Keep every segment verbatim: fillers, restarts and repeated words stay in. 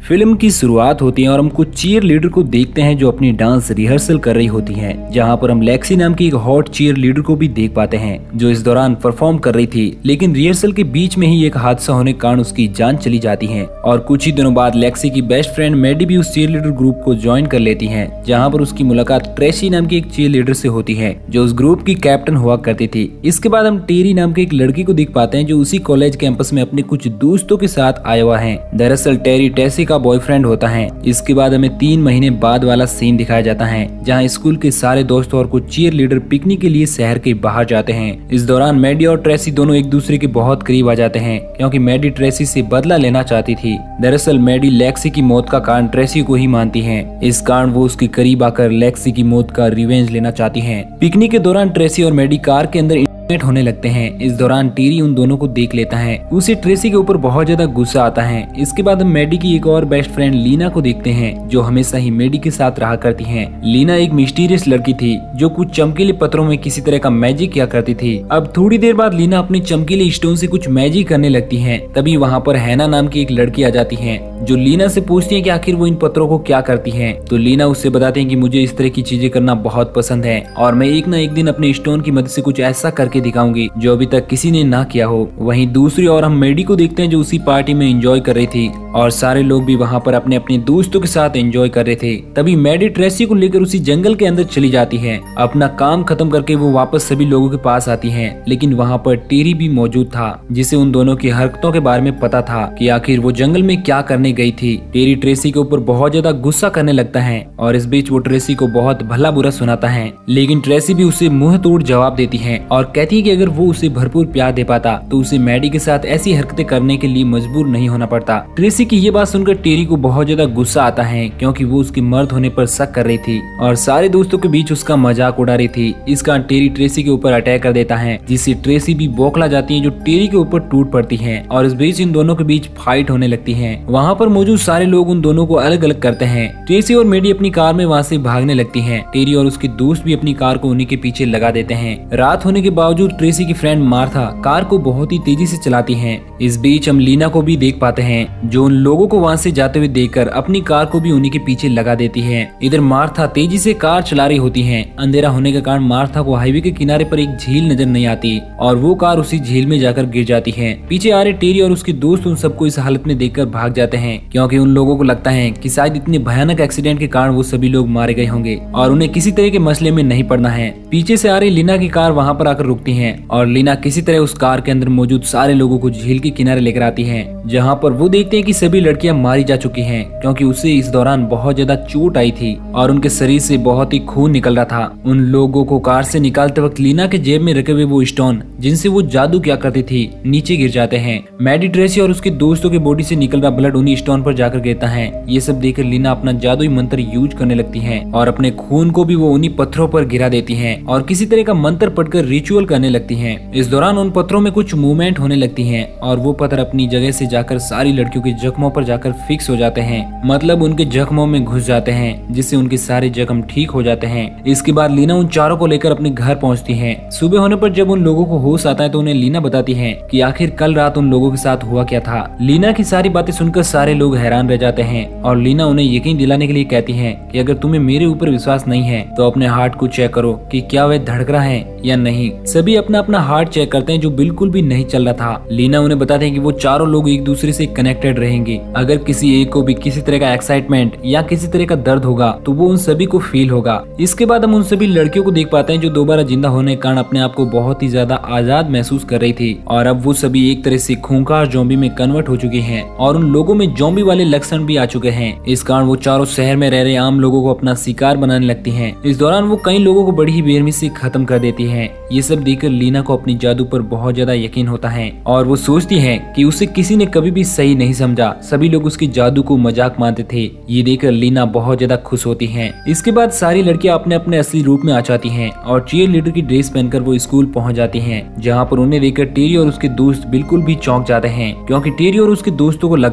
Film की शुरुआत होती है और हम कुछ चीयर लीडर को देखते हैं जो अपनी डांस रिहर्सल कर रही होती हैं, जहां पर हम लेक्सी नाम की एक हॉट चीयर लीडर को भी देख पाते हैं जो इस दौरान परफॉर्म कर रही थी। लेकिन रिहर्सल के बीच में ही एक हादसा होने के कारण उसकी जान चली जाती है और कुछ ही दिनों बाद लेक्सी की बेस्ट फ्रेंड मैडी भी उस चीयर लीडर ग्रुप को ज्वाइन कर लेती है, जहाँ पर उसकी मुलाकात ट्रेसी नाम की एक चीयर लीडर से होती है जो उस ग्रुप की कैप्टन हुआ करती थी। इसके बाद हम टेरी नाम के एक लड़की को देख पाते हैं जो उसी कॉलेज कैंपस में अपने कुछ दोस्तों के साथ आया हुआ है। दरअसल टेरी टेसी का बॉयफ्रेंड होता है। इसके बाद हमें तीन महीने बाद वाला सीन दिखाया जाता है जहां स्कूल के सारे दोस्त और कुछ चीयर लीडर पिकनिक के लिए शहर के बाहर जाते हैं। इस दौरान मैडी और ट्रेसी दोनों एक दूसरे के बहुत करीब आ जाते हैं क्योंकि मैडी ट्रेसी से बदला लेना चाहती थी। दरअसल मैडी लेक्सी की मौत का कारण ट्रेसी को ही मानती है। इस कारण वो उसके करीब आकर लेक्सी की मौत का रिवेंज लेना चाहती है। पिकनिक के दौरान ट्रेसी और मैडी कार के अंदर होने लगते हैं। इस दौरान टेरी उन दोनों को देख लेता है। उसे ट्रेसी के ऊपर बहुत ज्यादा गुस्सा आता है। इसके बाद हम मैडी की एक और बेस्ट फ्रेंड लीना को देखते हैं जो हमेशा ही मैडी के साथ रहा करती है। लीना एक मिस्टीरियस लड़की थी जो कुछ चमकीले पत्थरों में किसी तरह का मैजिक किया करती थी। अब थोड़ी देर बाद लीना अपने चमकीले स्टोन से कुछ मैजिक करने लगती है। तभी वहाँ पर हैना नाम की एक लड़की आ जाती है जो लीना से पूछती है कि आखिर वो इन पत्थरों को क्या करती है। तो लीना उससे बताते हैं कि मुझे इस तरह की चीजें करना बहुत पसंद है और मैं एक न एक दिन अपने स्टोन की मदद से कुछ ऐसा करके दिखाऊंगी जो अभी तक किसी ने ना किया हो। वहीं दूसरी ओर हम मैडी को देखते हैं जो उसी पार्टी में एंजॉय कर रही थी और सारे लोग भी वहां पर अपने अपने दोस्तों के साथ एंजॉय कर रहे थे। तभी मैडी ट्रेसी को लेकर उसी जंगल के अंदर चली जाती है। अपना काम खत्म करके वो वापस सभी लोगों के पास आती है, लेकिन वहाँ पर टेरी भी मौजूद था जिसे उन दोनों की हरकतों के बारे में पता था कि आखिर वो जंगल में क्या करने गई थी। टेरी ट्रेसी के ऊपर बहुत ज्यादा गुस्सा करने लगता है और इस बीच वो ट्रेसी को बहुत भला बुरा सुनाता है, लेकिन ट्रेसी भी उसे मुंह तोड़ जवाब देती है और कहती है कि अगर वो उसे भरपूर प्यार दे पाता तो उसे मैडी के साथ ऐसी हरकतें करने के लिए मजबूर नहीं होना पड़ता। ट्रेसी की ये बात सुनकर टेरी को बहुत ज्यादा गुस्सा आता है क्योंकि वो उसके मर्द होने पर शक कर रही थी और सारे दोस्तों के बीच उसका मजाक उड़ा रही थी। इस कारण टेरी ट्रेसी के ऊपर अटैक कर देता है जिससे ट्रेसी भी बौखला जाती है जो टेरी के ऊपर टूट पड़ती है और इस बीच इन दोनों के बीच फाइट होने लगती है। वहाँ पर मौजूद सारे लोग उन दोनों को अलग अलग करते हैं। ट्रेसी और मैडी अपनी कार में वहाँ से भागने लगती है। टेरी और उसके दोस्त भी अपनी कार को उन्हीं के पीछे लगा देते हैं। रात होने के बावजूद ट्रेसी की फ्रेंड मार्था कार को बहुत ही तेजी से चलाती हैं। इस बीच हम लीना को भी देख पाते हैं जो उन लोगों को वहां से जाते हुए देखकर अपनी कार को भी उन्हीं के पीछे लगा देती है। इधर मार्था तेजी से कार चला रही होती है। अंधेरा होने के कारण मार्था को हाईवे के किनारे पर एक झील नजर नहीं आती और वो कार उसी झील में जाकर गिर जाती है। पीछे आ रहे टेरी और उसके दोस्त उन सबको इस हालत में देखकर भाग जाते हैं क्योंकि उन लोगों को लगता है कि शायद इतने भयानक एक्सीडेंट के कारण वो सभी लोग मारे गए होंगे और उन्हें किसी तरह के मसले में नहीं पड़ना है। पीछे से आ रही लीना की कार वहाँ पर आकर रुकती है और लीना किसी तरह उस कार के अंदर मौजूद सारे लोगों को झील के किनारे लेकर आती है, जहां पर वो देखते हैं कि सभी लड़कियां मारी जा चुकी हैं क्योंकि उसे इस दौरान बहुत ज्यादा चोट आई थी और उनके शरीर से बहुत ही खून निकल रहा था। उन लोगों को कार से निकालते वक्त लीना के जेब में रखे हुए वो स्टोन जिनसे वो जादू किया करती थी नीचे गिर जाते हैं। मैडी ट्रेसी और उसके दोस्तों के बॉडी से निकल रहा ब्लड उन्हीं स्टोन पर जाकर गिरता है। ये सब देखकर लीना अपना जादुई मंत्र यूज करने लगती है और अपने खून को भी वो उन्हीं पत्थरों पर गिरा देती है और किसी तरह का मंत्र पढ़कर रिचुअल करने लगती है। इस दौरान उन पत्थरों में कुछ मूवमेंट होने लगती है और वो पत्थर अपनी जगह से जाकर सारी लड़कियों के जख्मों पर जाकर फिक्स हो जाते हैं, मतलब उनके जख्मों में घुस जाते हैं जिससे उनके सारे जख्म ठीक हो जाते हैं। इसके बाद लीना उन चारों को लेकर अपने घर पहुंचती है। सुबह होने पर जब उन लोगों को होश आता है तो उन्हें लीना बताती है कि आखिर कल रात उन लोगों के साथ हुआ क्या था। लीना की सारी बातें सुनकर सारे लोग हैरान रह जाते हैं और लीना उन्हें यकीन दिलाने के लिए कहती है कि अगर तुम्हें मेरे ऊपर विश्वास नहीं है तो अपने हार्ट को चेक करो कि क्या वह धड़क रहा है या नहीं। सभी अपना अपना हार्ट चेक करते हैं जो बिल्कुल भी नहीं चल रहा था। लीना उन्हें बताते हैं कि वो चारों लोग एक दूसरे से कनेक्टेड रहेंगे। अगर किसी एक को भी किसी तरह का एक्साइटमेंट या किसी तरह का दर्द होगा तो वो उन सभी को फील होगा। इसके बाद हम उन सभी लड़कियों को देख पाते हैं जो दोबारा जिंदा होने के कारण अपने आप को बहुत ही ज्यादा आजाद महसूस कर रही थी और अब वो सभी एक तरह से खूंखार ज़ॉम्बी में कन्वर्ट हो चुके हैं और उन लोगों में ज़ॉम्बी वाले लक्षण भी आ चुके हैं। इस कारण वो चारों शहर में रह रहे आम लोगों को अपना शिकार बनाने लगती हैं। इस दौरान वो कई लोगों को बड़ी ही बेरहमी से खत्म कर देती है। ये सब देखकर लीना को अपनी जादू पर बहुत ज्यादा यकीन होता है और वो सोचती है कि उसे किसी ने कभी भी सही नहीं समझा। सभी लोग उसके जादू को मजाक मानते थे। ये देखकर लीना बहुत ज्यादा खुश होती है। इसके बाद सारी लड़कियां अपने अपने असली रूप में आ जाती हैं और चीयर लीडर की ड्रेस पहनकर वो स्कूल पहुंच जाती हैं, जहां पर उन्हें देखकर टेरी और उसके दोस्त बिल्कुल भी चौंक जाते हैं क्योंकि टेरी और उसके दोस्तों को लगा कि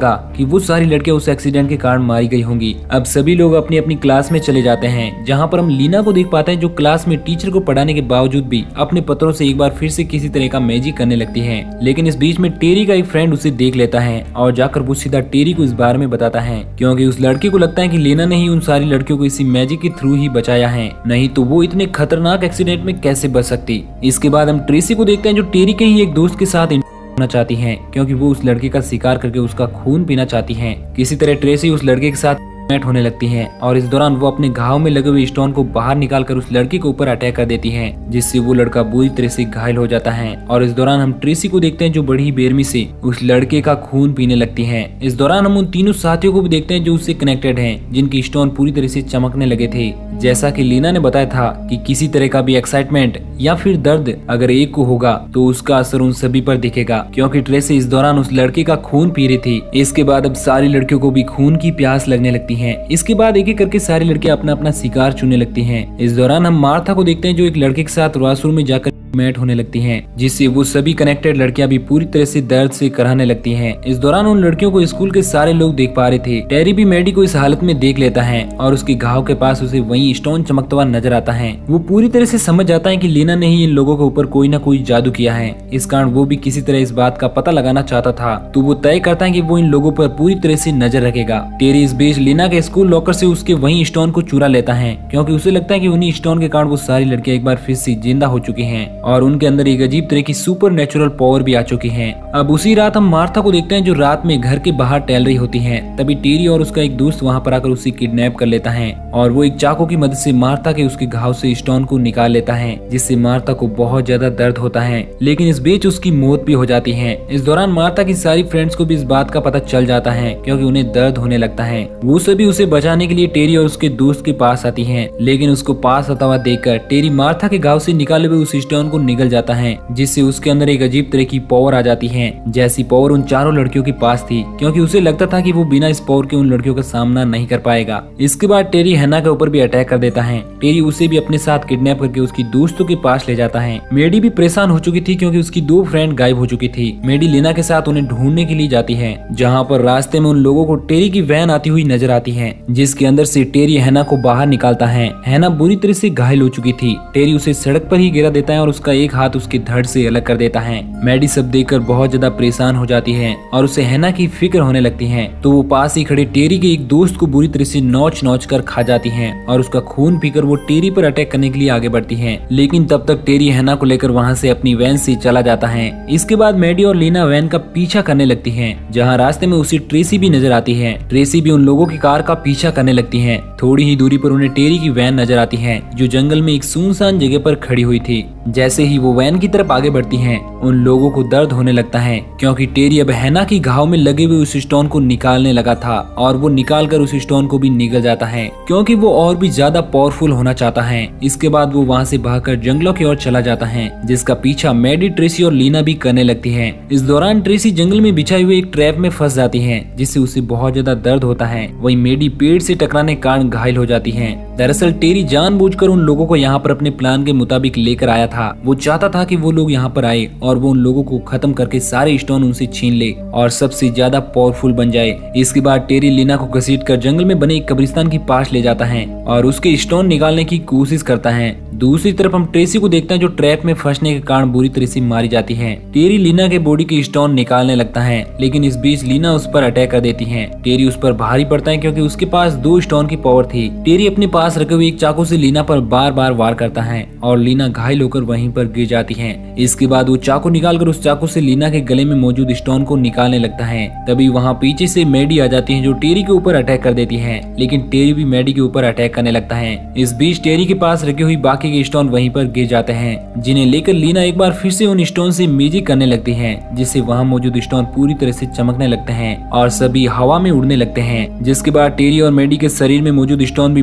वो सारी लड़कियां उस एक्सीडेंट के कारण मारी गई होंगी। अब सभी लोग अपनी अपनी क्लास में चले जाते हैं, जहाँ पर हम लीना को देख पाते हैं जो क्लास में टीचर को पढ़ाने के बावजूद भी अपने पत्रों से एक बार फिर से किसी तरह का मैजिक करने लगती है। लेकिन इस बीच में टेरी का एक फ्रेंड उसे देख लेता है और जाकर वो सीधा टेरी को इस बारे में बताता है, क्योंकि उस लड़के को लगता है कि लीना ने ही उन सारी लड़कियों को इसी मैजिक के थ्रू ही बचाया है, नहीं तो वो इतने खतरनाक एक्सीडेंट में कैसे बच सकती। इसके बाद हम ट्रेसी को देखते हैं जो टेरी के ही एक दोस्त के साथ होना चाहती हैं, क्योंकि वो उस लड़के का शिकार करके उसका खून पीना चाहती हैं। किसी तरह ट्रेसी उस लड़के के साथ होने लगती है और इस दौरान वो अपने घाव में लगे हुए स्टोन को बाहर निकालकर उस लड़के के ऊपर अटैक कर देती है, जिससे वो लड़का बुरी तरह से घायल हो जाता है। और इस दौरान हम ट्रेसी को देखते हैं जो बड़ी बेरमी से उस लड़के का खून पीने लगती है। इस दौरान हम उन तीनों साथियों को भी देखते हैं जो उससे कनेक्टेड हैं, जिनके स्टोन पूरी तरह से चमकने लगे थे। जैसा कि लीना ने बताया था कि किसी तरह का भी एक्साइटमेंट या फिर दर्द अगर एक को होगा तो उसका असर उन सभी पर दिखेगा, क्योंकि ट्रेसी इस दौरान उस लड़के का खून पी रही थी। इसके बाद अब सारी लड़कियों को भी खून की प्यास लगने लगती है। इसके बाद एक एक करके सारी लड़कियां अपना अपना शिकार चुनने लगती हैं। इस दौरान हम मार्था को देखते हैं जो एक लड़के के साथ वॉशरूम में जाकर मैट होने लगती हैं, जिससे वो सभी कनेक्टेड लड़कियां भी पूरी तरह से दर्द से कराहने लगती हैं। इस दौरान उन लड़कियों को स्कूल के सारे लोग देख पा रहे थे। टेरी भी मैडी को इस हालत में देख लेता है और उसके घाव के पास उसे वही स्टोन चमकता हुआ नजर आता है। वो पूरी तरह से समझ जाता है कि लीना ने ही इन लोगों के ऊपर कोई ना कोई जादू किया है। इस कारण वो भी किसी तरह इस बात का पता लगाना चाहता था, तो वो तय करता है कि वो इन लोगों पर पूरी तरह से नजर रखेगा। टेरी इस बीच लीना के स्कूल लॉकर से उसके वही स्टोन को चुरा लेता है, क्योंकि उसे लगता है कि उन्हीं स्टोन के कारण वो सारी लड़कियां एक बार फिर से जिंदा हो चुकी हैं और उनके अंदर एक अजीब तरह की सुपर नेचुरल पावर भी आ चुकी है। अब उसी रात हम मार्था को देखते हैं जो रात में घर के बाहर टहल रही होती है। तभी टेरी और उसका एक दोस्त वहाँ पर आकर उसे किडनैप कर लेता है और वो एक चाकू की मदद से मार्था के उसके घाव से स्टोन को निकाल लेता है, जिससे मार्था को बहुत ज्यादा दर्द होता है। लेकिन इस बीच उसकी मौत भी हो जाती है। इस दौरान मार्था की सारी फ्रेंड्स को भी इस बात का पता चल जाता है, क्योंकि उन्हें दर्द होने लगता है। वो सभी उसे बचाने के लिए टेरी और उसके दोस्त के पास आती है, लेकिन उसको पास आता हुआ देखकर टेरी मार्था के घाव से निकाले हुए उस स्टोन को निगल जाता है, जिससे उसके अंदर एक अजीब तरह की पावर आ जाती है, जैसी पावर उन चारों लड़कियों के पास थी, क्योंकि उसे लगता था कि वो बिना इस पावर के उन लड़कियों का सामना नहीं कर पाएगा। इसके बाद टेरी हैना के ऊपर भी अटैक कर देता है। टेरी उसे भी अपने साथ किडनैप करके उसकी दोस्तों के पास ले जाता है। मेडी भी परेशान हो चुकी थी, क्योंकि उसकी दो फ्रेंड गायब हो चुकी थी। मेडी लीना के साथ उन्हें ढूंढने के लिए जाती है, जहाँ पर रास्ते में उन लोगों को टेरी की वैन आती हुई नजर आती है, जिसके अंदर से टेरी हैना को बाहर निकालता है। हैना बुरी तरह से घायल हो चुकी थी। टेरी उसे सड़क पर ही गिरा देता है और उसका एक हाथ उसके धड़ से अलग कर देता है। मैडी सब देखकर बहुत ज्यादा परेशान हो जाती है और उसे हैना की फिक्र होने लगती है, तो वो पास ही खड़े टेरी के एक दोस्त को बुरी तरह से नोच नोच कर खा जाती है और उसका खून पीकर वो टेरी पर अटैक करने के लिए आगे बढ़ती है। लेकिन तब तक टेरी हैना को लेकर वहाँ से अपनी वैन से चला जाता है। इसके बाद मैडी और लीना वैन का पीछा करने लगती है, जहाँ रास्ते में उसे ट्रेसी भी नजर आती है। ट्रेसी भी उन लोगों की कार का पीछा करने लगती है। थोड़ी ही दूरी पर उन्हें टेरी की वैन नजर आती है, जो जंगल में एक सुनसान जगह पर खड़ी हुई थी। जैसे ही वो वैन की तरफ आगे बढ़ती है, उन लोगों को दर्द होने लगता है, क्योंकि टेरी अब हैना की घाव में लगे हुए उस स्टोन को निकालने लगा था और वो निकाल कर उस स्टोन को भी निगल जाता है, क्योंकि वो और भी ज्यादा पावरफुल होना चाहता है। इसके बाद वो वहाँ से भागकर जंगलों की ओर चला जाता है, जिसका पीछा मैडी, ट्रेसी और लीना भी करने लगती है। इस दौरान ट्रेसी जंगल में बिछाए हुए एक ट्रैप में फंस जाती है, जिससे उसे बहुत ज्यादा दर्द होता है। वही मेडी पेड़ से टकराने के कारण घायल हो जाती है। दरअसल टेरी जानबूझकर उन लोगों को यहाँ पर अपने प्लान के मुताबिक लेकर आया था। वो चाहता था कि वो लोग यहाँ पर आए और वो उन लोगों को खत्म करके सारे स्टोन उनसे छीन ले और सबसे ज्यादा पावरफुल बन जाए। इसके बाद टेरी लीना को घसीट कर जंगल में बने एक कब्रिस्तान के पास ले जाता है और उसके स्टोन निकालने की कोशिश करता है। दूसरी तरफ हम ट्रेसी को देखते हैं जो ट्रैप में फंसने के कारण बुरी तरह से मारी जाती है। टेरी लीना के बॉडी के स्टोन निकालने लगता है, लेकिन इस बीच लीना उस पर अटैक कर देती है। टेरी उस पर भारी पड़ता है, क्योंकि उसके पास दो स्टोन की पावर थी। टेरी अपने पास रखे हुए एक चाकू से लीना पर बार बार वार करता है और लीना घायल होकर वहीं पर गिर जाती है। इसके बाद वो चाकू निकालकर उस चाकू से लीना के गले में मौजूद स्टोन को निकालने लगता है। तभी वहाँ पीछे से मैडी आ जाती है, जो टेरी के ऊपर अटैक कर देती है, लेकिन टेरी भी मैडी के ऊपर अटैक करने लगता है। इस बीच टेरी के पास रखी हुई बाकी के स्टोन वहीं पर गिर जाते हैं, जिन्हें लेकर लीना एक बार फिर से उन स्टोन से मैजिक करने लगती है, जिससे वहाँ मौजूद स्टोन पूरी तरह से चमकने लगते हैं और सभी हवा में उड़ने लगते हैं। जिसके बाद टेरी और मैडी के शरीर में मौजूद स्टोन भी बाहर आकर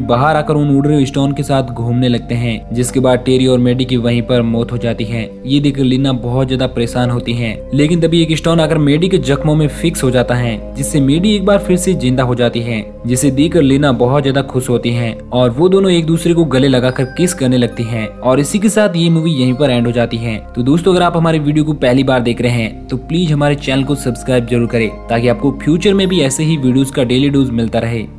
आकर उन उड़ रहे स्टोन के साथ घूमने लगते हैं, जिसके बाद टेरी और मेडी की वहीं पर मौत हो जाती है। ये देखकर लीना बहुत ज्यादा परेशान होती है, लेकिन तभी एक स्टोन आकर मेडी के जख्मों में फिक्स हो जाता है, जिससे मेडी एक बार फिर से जिंदा हो जाती है, जिसे देखकर लीना बहुत ज्यादा खुश होती है और वो दोनों एक दूसरे को गले लगाकर किस करने लगती हैं। और इसी के साथ ये मूवी यहीं पर एंड हो जाती है। तो दोस्तों, अगर आप हमारे वीडियो को पहली बार देख रहे हैं तो प्लीज हमारे चैनल को सब्सक्राइब जरूर करें, ताकि आपको फ्यूचर में भी ऐसे ही वीडियोस का डेली डोज मिलता रहे।